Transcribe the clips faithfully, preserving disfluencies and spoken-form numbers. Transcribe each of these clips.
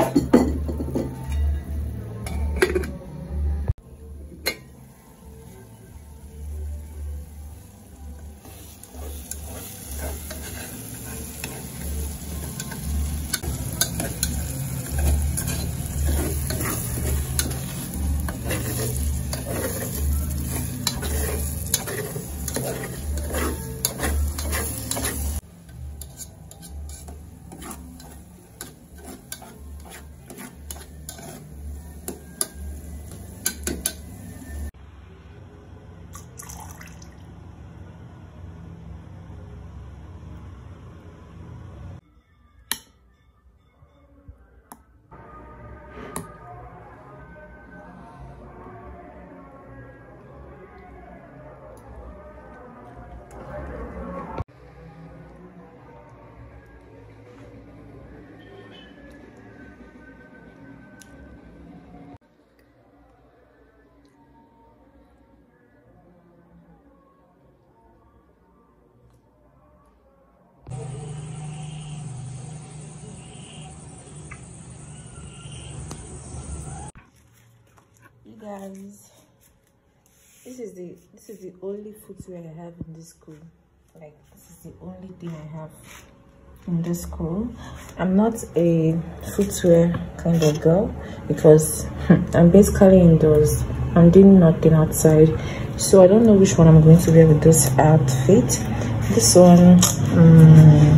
Guys, this is the this is the only footwear I have in this school. Like, this is the only thing I have in this school. I'm not a footwear kind of girl because I'm basically indoors. I'm doing nothing outside, so I don't know which one I'm going to wear with this outfit. This one, um,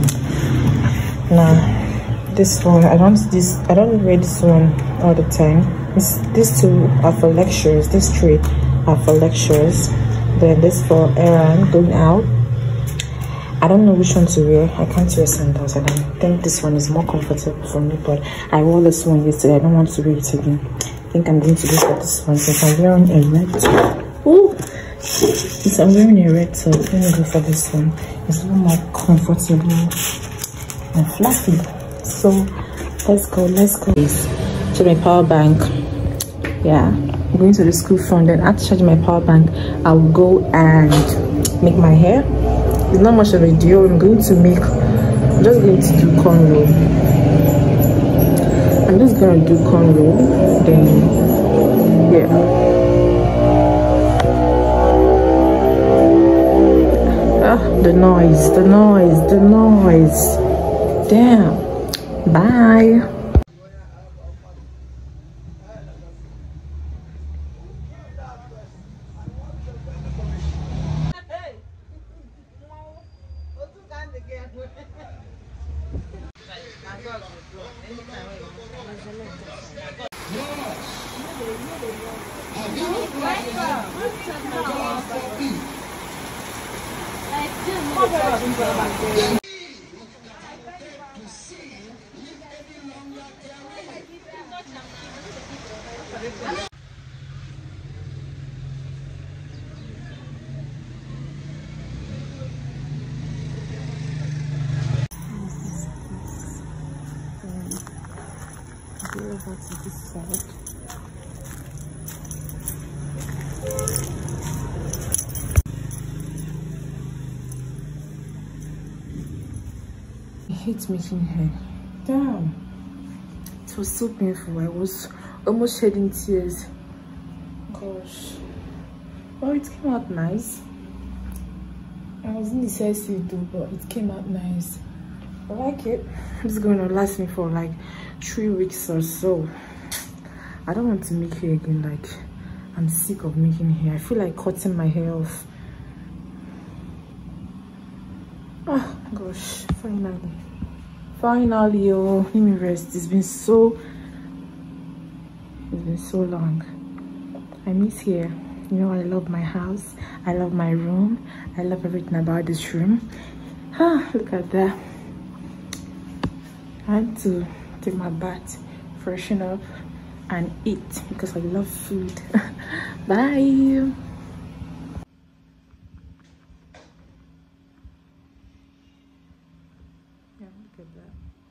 nah, this one I don't this I don't wear this one all the time. This, these two are for lectures. These three are for lectures. Then this for errand, going out. I don't know which one to wear. I can't wear sandals. I don't think this one is more comfortable for me, but I wore this one yesterday. I don't want to wear it again. I think I'm going to go for this one since I'm wearing a red top. Ooh! Since I'm wearing a red top, let me go for this one. It's a little more comfortable and fluffy. So let's go, let's go. To my power bank. Yeah, I'm going to the school front. Then after charging my power bank, I will go and make my hair. It's not much of a deal. I'm going to make, I'm just going to do cornrow. I'm just going to do cornrow. Then, yeah. Ah, the noise, the noise, the noise. Damn. Bye. Over to this side. I hate making hair. Damn, it was so painful. I was almost shedding tears. Gosh. Oh, it came out nice. I was indecisive though, but it came out nice. I like it. It's going to last me for like three weeks or so. I don't want to make hair again. Like, I'm sick of making hair. I feel like cutting my hair off. Oh gosh, finally. Finally, oh, let me rest. It's been so it's been so long. I miss here. You know, I love my house. I love my room. I love everything about this room. Ah, look at that. I had to take my bath, freshen up, and eat because I love food. Bye. Yeah, look at that.